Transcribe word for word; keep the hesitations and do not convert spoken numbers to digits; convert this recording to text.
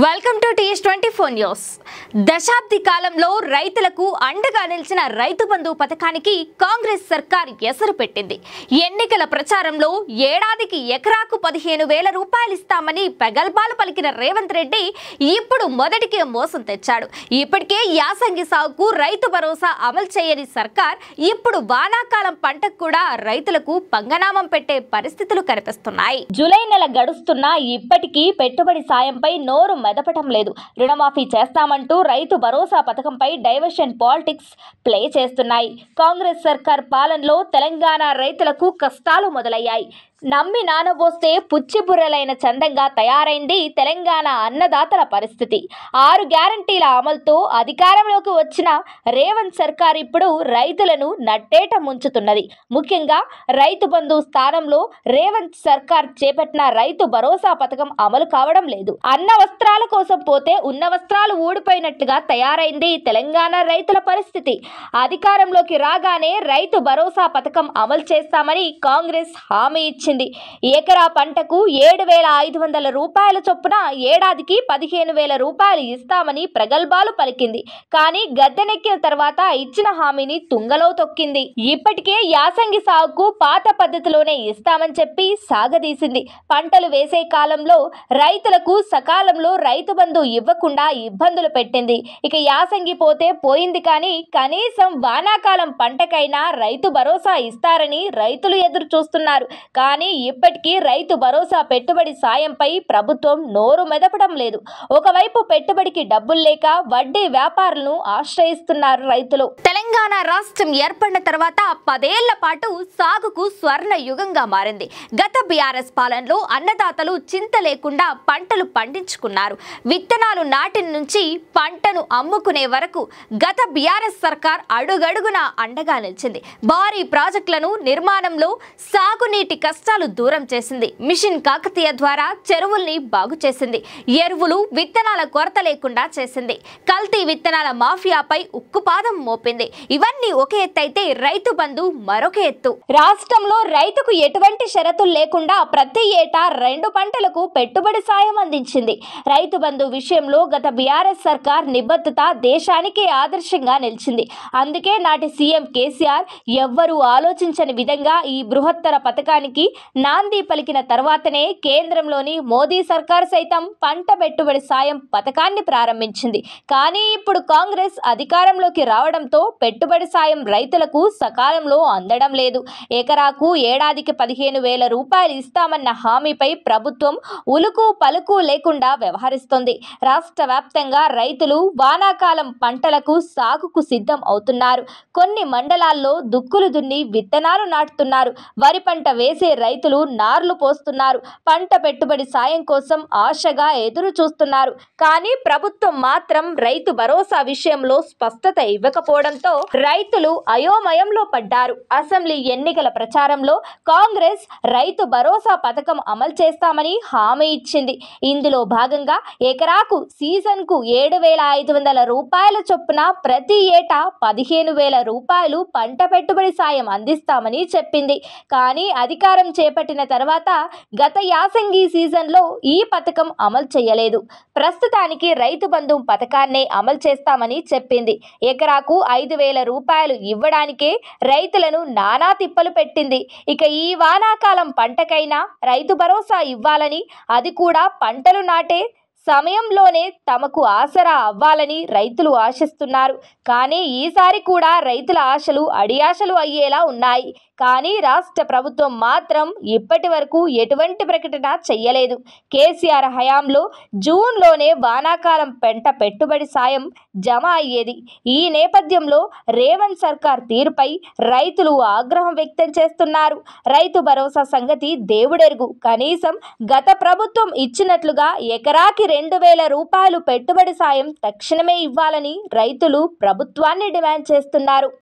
Welcome to TS twenty four news. దశాబ్ది కాలంలో రైతులకు అండగా నిలిచిన రైతు బంధు పథకానికి కాంగ్రెస్ సర్కార్ ఎసరు పెట్టింది. ఎన్నికల ప్రచారంలో ఏడాదికి ఎకరాకు పదిహేను వేల రూపాయలు ఇస్తామని ప్రగల్భాలు పలికిన రేవంత్ రెడ్డి ఇప్పుడు మొదటికే మోసం తెచ్చాడు. ఇప్పటికే యాసంగి సాగుకు రైతు భరోసా అమలు చేయని సర్కార్ ఇప్పుడు వానాకాలం పంటకు కూడా రైతులకు పంగనామం పెట్టే పరిస్థితులు కనిపిస్తున్నాయి. జూలై నెల గడుస్తున్నా ఇప్పటికీ పెట్టుబడి సాయంపై నోరు మెదపటం లేదు. రుణమాఫీ చేస్తామంటూ Rythu Bharosa పథకంపై diversion politics play చేస్తున్నాయి. కాంగ్రెస్ సర్కార్ పాలనలో తెలంగాణ రైతులకు కష్టాలు మొదలయ్యాయి. నమ్మి నానబోస్తే పుచ్చిబుర్రలైన చందంగా తయారైంది తెలంగాణ అన్నదాతల పరిస్థితి. ఆరు గ్యారంటీల అమలుతో అధికారంలోకి వచ్చిన రేవంత్ సర్కార్ ఇప్పుడు రైతులను నట్టేట ముంచుతున్నది. ముఖ్యంగా రైతు బంధు స్థానంలో రేవంత్ సర్కార్ చేపట్టిన రైతు భరోసా పథకం అమలు కావడం లేదు. అన్న వస్త్రాల కోసం పోతే ఉన్న వస్త్రాలు ఊడిపోయినట్లుగా తయారైంది తెలంగాణ రైతుల పరిస్థితి. అధికారంలోకి రాగానే రైతు భరోసా పథకం అమలు చేస్తామని కాంగ్రెస్ హామీ ఇచ్చింది. ఎకరా పంటకు ఏడు వేల ఐదు వందల రూపాయల చొప్పున ఏడాదికి పదిహేను వేల రూపాయలు ఇస్తామని ప్రగల్భాలు పలికింది. కానీ గద్దెనెక్కిన తర్వాత ఇచ్చిన హామీని తుంగలో తొక్కింది. ఇప్పటికే యాసంగి సాగుకు పాత పద్ధతిలోనే ఇస్తామని చెప్పి సాగదీసింది. పంటలు వేసే కాలంలో రైతులకు సకాలంలో రైతు బంధు ఇవ్వకుండా ఇబ్బందులు పెట్టింది. ఇక యాసంగి పోతే పోయింది, కానీ కనీసం వానాకాలం పంటకైనా రైతు భరోసా ఇస్తారని రైతులు ఎదురు చూస్తున్నారు. కానీ ఇప్పటికీ రైతు భరోసా పెట్టుబడి సాయంపై ప్రభుత్వం నోరు మెదపడం లేదు. ఒకవైపు పెట్టుబడికి డబ్బులు లేక వడ్డీ వ్యాపారులను ఆశ్రయిస్తున్నారు రైతులు. తెలంగాణ రాష్ట్రం ఏర్పడిన తర్వాత పదేళ్ల పాటు సాగుకు స్వర్ణ యుగంగా మారింది. గత బీఆర్ఎస్ పాలనలో అన్నదాతలు చింత లేకుండా పంటలు పండించుకున్నారు. విత్తనాలు నాటిన నుంచి పంటను అమ్ముకునే వరకు గత బీఆర్ఎస్ సర్కార్ అడుగడుగునా అండగా నిలిచింది. భారీ ప్రాజెక్టులను నిర్మాణంలో సాగునీటి కష్టాలు దూరం చేసింది. మిషన్ కాకతీయ ద్వారా చెరువుల్ని బాగు చేసింది. ఎరువులు విత్తనాల కొరత లేకుండా చేసింది. కల్తీ విత్తనాల మాఫియాపై ఉక్కుపాదం మోపింది. ఇవన్నీ ఒక ఎత్తు అయితే రైతు బంధు మరొక ఎత్తు. రాష్ట్రంలో రైతుకు ఎటువంటి షరతులు లేకుండా ప్రతి ఏటా రెండు పంటలకు పెట్టుబడి సాయం అందించింది. రైతు బంధు విషయంలో గత బీఆర్ఎస్ సర్కార్ నిబద్ధత దేశానికే ఆదర్శంగా నిలిచింది. అందుకే నాటి సీఎం కేసీఆర్ ఎవ్వరూ ఆలోచించని విధంగా ఈ బృహత్తర పథకానికి నాంది పలికిన తర్వాతనే కేంద్రంలోని మోదీ సర్కార్ సైతం పంట పెట్టుబడి సాయం పథకాన్ని ప్రారంభించింది. కానీ ఇప్పుడు కాంగ్రెస్ అధికారంలోకి రావడంతో పెట్టుబడి సాయం రైతులకు సకాలంలో అందడం లేదు. ఎకరాకు ఏడాదికి పదిహేను వేల రూపాయలు ఇస్తామన్న హామీపై ప్రభుత్వం ఉలుకు పలుకు లేకుండా వ్యవహరిస్తోంది. రాష్ట్ర వ్యాప్తంగా రైతులు వానాకాలం పంటలకు సాగుకు సిద్ధం అవుతున్నారు. కొన్ని మండలాల్లో దుక్కులు దున్ని విత్తనాలు నాటుతున్నారు. వరి పంట వేసే రైతులు నార్లు పోస్తున్నారు. పంట పెట్టుబడి సాయం కోసం ఆశగా ఎదురు చూస్తున్నారు. కానీ ప్రభుత్వం మాత్రం రైతు భరోసా విషయంలో స్పష్టత ఇవ్వకపోవడంతో రైతులు అయోమయంలో పడ్డారు. అసెంబ్లీ ఎన్నికల ప్రచారంలో కాంగ్రెస్ రైతు భరోసా పథకం అమలు చేస్తామని హామీ ఇచ్చింది. ఇందులో భాగంగా ఎకరాకు సీజన్ కు ఏడు వేల ఐదు వందల రూపాయల చొప్పున ప్రతి ఏటా పదిహేను వేల రూపాయలు పంట పెట్టుబడి సాయం అందిస్తామని చెప్పింది. కానీ అధికారం చేపట్టిన తర్వాత గత యాసంగి సీజన్లో ఈ పథకం అమలు చేయలేదు. ప్రస్తుతానికి రైతు బంధు పథకాన్నే అమలు చేస్తామని చెప్పింది. ఎకరాకు ఐదు వేల రూపాయలు ఇవ్వడానికే రైతులను నానా తిప్పలు పెట్టింది. ఇక ఈ వానాకాలం పంటకైనా రైతు భరోసా ఇవ్వాలని, అది కూడా పంటలు నాటే సమయంలోనే తమకు ఆసరా అవ్వాలని రైతులు ఆశిస్తున్నారు. కానీ ఈసారి కూడా రైతుల ఆశలు అడియాశలు అయ్యేలా ఉన్నాయి. కానీ రాష్ట్ర ప్రభుత్వం మాత్రం ఇప్పటి వరకు ఎటువంటి ప్రకటన చెయ్యలేదు. కేసీఆర్ హయాంలో జూన్లోనే వానాకాలం పంట పెట్టుబడి సాయం జమ అయ్యేది. ఈ నేపథ్యంలో రేవంత్ సర్కార్ తీరుపై రైతులు ఆగ్రహం వ్యక్తం చేస్తున్నారు. రైతు భరోసా సంగతి దేవుడెరుగు. కనీసం గత ప్రభుత్వం ఇచ్చినట్లుగా ఎకరాకి రెండు వేల రూపాయలు పెట్టుబడి సాయం తక్షణమే ఇవ్వాలని రైతులు ప్రభుత్వాన్ని డిమాండ్ చేస్తున్నారు.